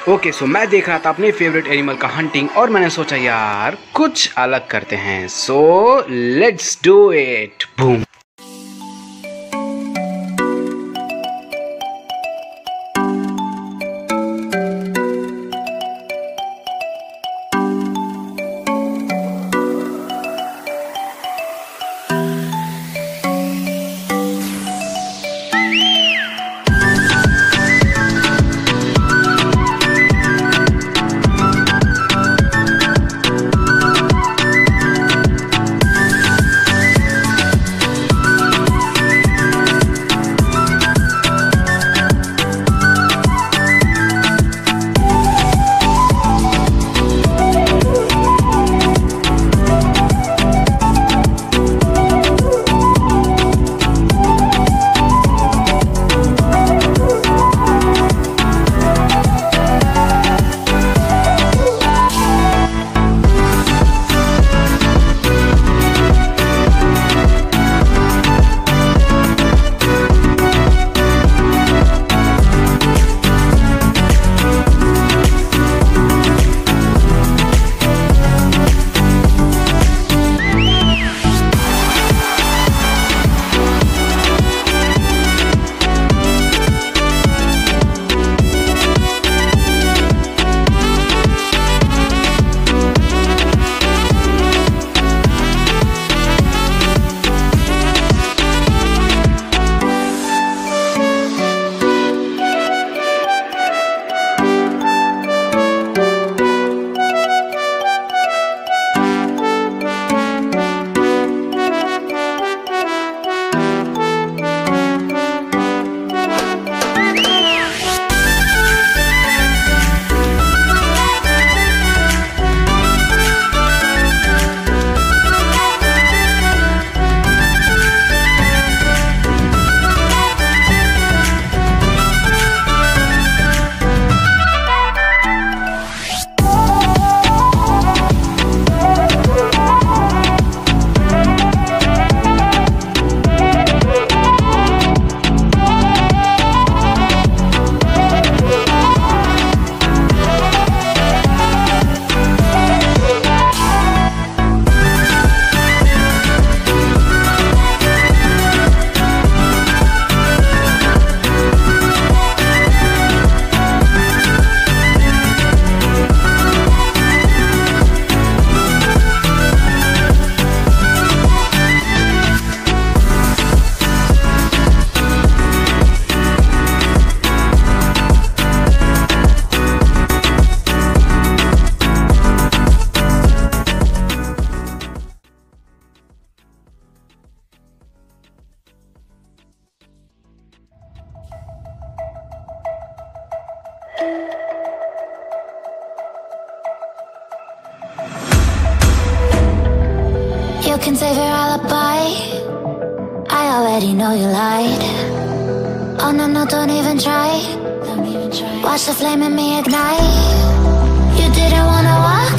Okay so मैं देख रहा था अपने फेवरेट एनिमल का हंटिंग और मैंने सोचा यार कुछ अलग करते हैं, so let's do it. Boom. You can save your alibi. I already know you lied. Oh no, no, don't even try. Watch the flame in me ignite. You didn't wanna walk